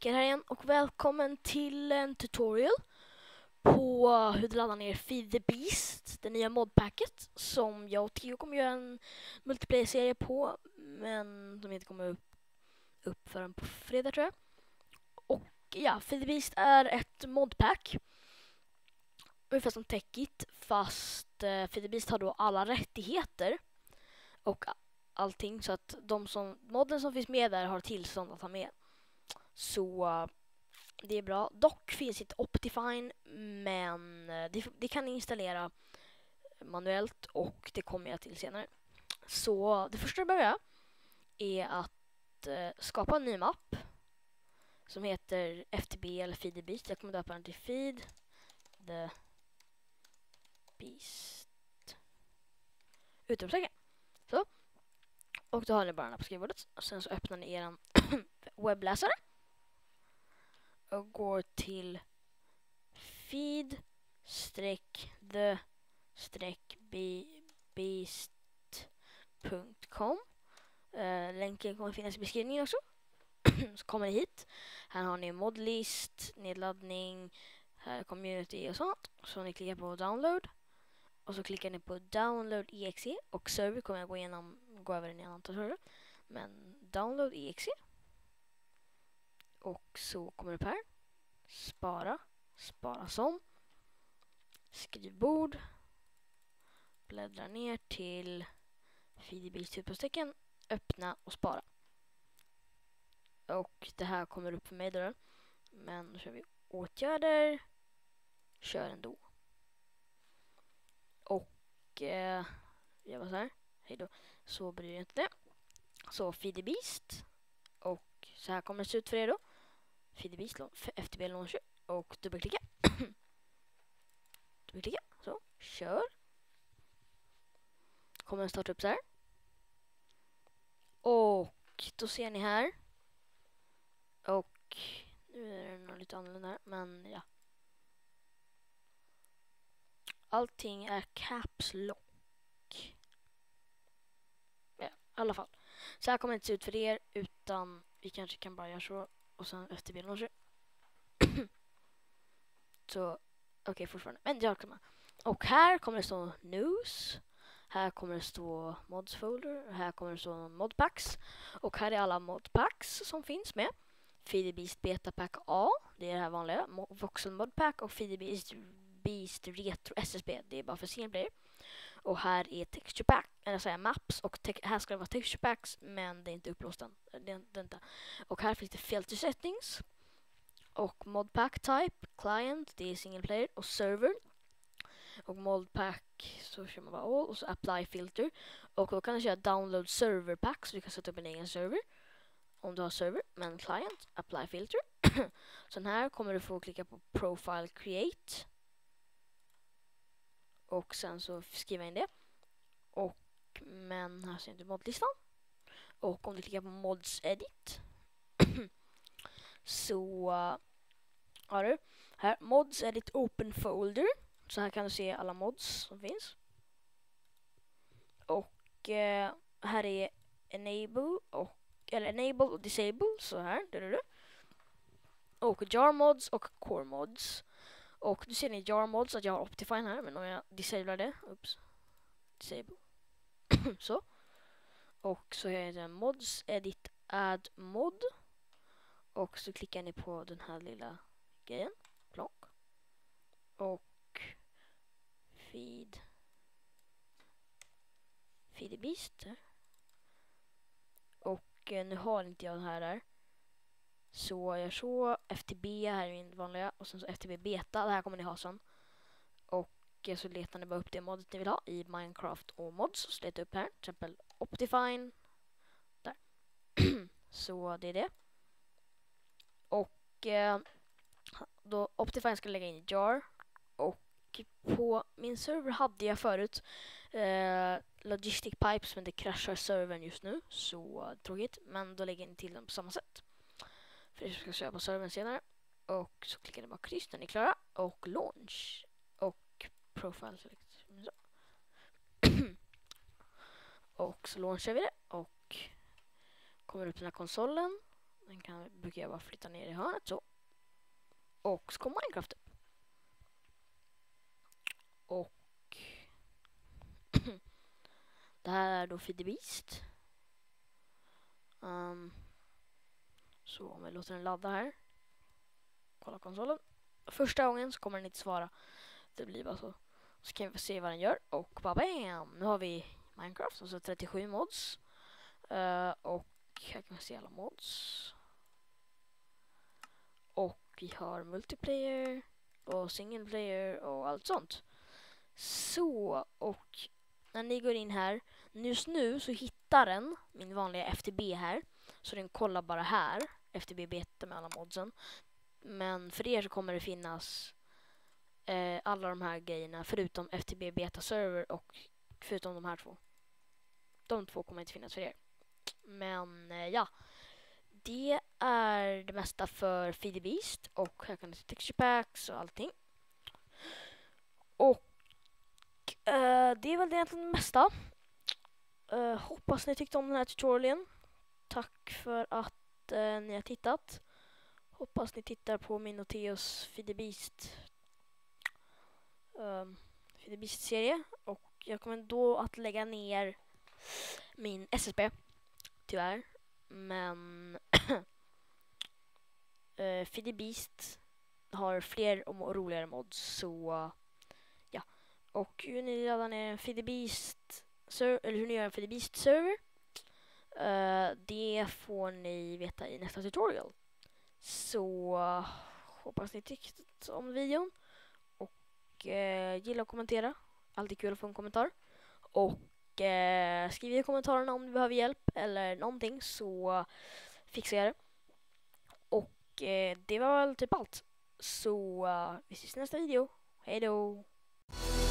Mikael här igen och välkommen till en tutorial på hur du laddar ner Feed the Beast, det nya modpacket som jag och Theo kommer göra en multiplayer-serie på, men som inte kommer upp förrän på fredag tror jag. Och ja, Feed the Beast är ett modpack ungefär som Techit, fast Feed the Beast har då alla rättigheter och allting, så att modden som finns med där har tillstånd att ha med. Så det är bra. Dock finns inte Optifine, men det kan installera manuellt och det kommer jag till senare. Så det första du behöver göra är att skapa en ny mapp som heter FTB eller Feed the Beast. Jag kommer döpa den till Feed the Beast. Utropstecken. Så. Och då har ni bara den här på skrivbordet. Och sen så öppnar ni er webbläsare. Och går till feed-the-beast.com. Länken kommer finnas i beskrivningen också. Så kommer ni hit. Här har ni modlist, nedladdning, här community och sånt. Så ni klickar på download. Och så klickar ni på download exe. Och server kommer jag gå över en annan server. Men download exe. Och så kommer det upp här. Spara som. Skrivbord. Bläddra ner till feed-the-beast-utropstecken. Öppna och spara. Och det här kommer upp för mig då. Men då kör vi åtgärder. Kör ändå. Och jag var så här. Hej då. Så bryr jag inte det. Så feed-the-beast. Och så här kommer det se ut för er då. Feed-the-beast, FTB launcher. Och dubbelklicka. Dubbelklicka. Så, kör. Kommer den starta upp så här. Och då ser ni här. Och nu är det nog lite annorlunda här, men ja. Allting är caps lock. Ja, i alla fall. Så här kommer det inte se ut för er, utan vi kanske kan bara göra så. Och sen FTB launcher. Så, okej, fortfarande. Men jag kommer. Och här kommer det stå news. Här kommer det stå mods folder. Här kommer det stå modpacks. Och här är alla modpacks som finns med. Feed the Beast Beta Pack A. Det är det här vanliga. Voxel modpack. Och Feed the Beast Retro SSB. Det är bara för single player. Och här är texture pack. Eller säga maps. Och här ska det vara texture packs. Men det är inte upplåst än. Och här finns det filter settings. Och modpack type, client, det är single player, och server. Och modpack, så kör man bara all, och så apply filter. Och då kan du köra download server pack, så du kan sätta upp en egen server om du har server. Men client, apply filter. Så här kommer du få klicka på profile create. Och sen så skriva in det. Men här ser du modlistan. Och om du klickar på mods edit så har du här mods edit open folder. Så här kan du se alla mods som finns. Och här är enable och disable, så här. Och jar mods och core mods. Och du ser i jar mods att jag har Optifine här, men om jag disablar det, disable. Så. Och så är det mods edit add mod. Och så klickar ni på den här lilla grejen. Plock. Och feed the beast. Och nu har inte jag den här där. Så jag så FTB här är min vanliga. Och sen så FTB beta. Det här kommer ni ha sen. Och så letar ni bara upp det modet ni vill ha i Minecraft och mods. Så letar upp här. Till exempel Optifine. Där. Så det är det. Och då Optifine ska lägga in i jar. Och på min server hade jag förut logistic pipes, men det kraschar servern just nu. Så tråkigt. Men då lägger ni till dem på samma sätt. För jag ska köra på servern senare. Och så klickar ni bara kryss när ni är klara. Och launch. Och profile select. Så. Och så launchar vi det. Och kommer upp den här konsolen. brukar jag bara flytta ner i hörnet så. Och så kommer Minecraft upp. Och det här är då Feed the Beast. Så om vi låter den ladda här. Kolla konsolen. Första gången så kommer den inte svara. Det blir bara så. Så kan vi se vad den gör. Och bara bam! Nu har vi Minecraft och så 37 mods. Och här kan vi se alla mods. Och vi har multiplayer och single player och allt sånt. Så, och när ni går in här, just nu så hittar den min vanliga FTB här. Så den kollar bara här, FTB beta med alla modsen. Men för er så kommer det finnas alla de här grejerna förutom FTB beta server och förutom de här två. De två kommer inte finnas för er. Men ja, det är det mesta för Feed the Beast. Och här kan du se texture packs och allting. Och det är väl egentligen det mesta. Hoppas ni tyckte om den här tutorialen. Tack för att ni har tittat. Hoppas ni tittar på min och Theos Feed the Beast-serie. Och jag kommer då att lägga ner min SSB. Tyvärr. Men Feed the Beast har fler och roligare mods. Så ja. Och hur ni laddar ner en Feed the Beast eller hur ni gör en Feed the Beast server, det får ni veta i nästa tutorial. Så hoppas ni tyckte om videon. Och gilla och kommentera. Alltid kul att få en kommentar. Och skriv i kommentarerna om du behöver hjälp eller någonting, så fixar jag det. Och det var väl typ allt. Så vi ses i nästa video. Hej då!